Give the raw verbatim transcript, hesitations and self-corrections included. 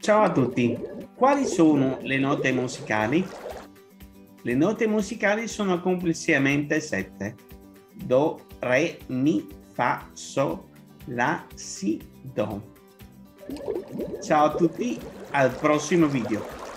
Ciao a tutti, quali sono le note musicali? Le note musicali sono complessivamente sette. Do, re, mi, fa, sol, la, si, do. Ciao a tutti, al prossimo video.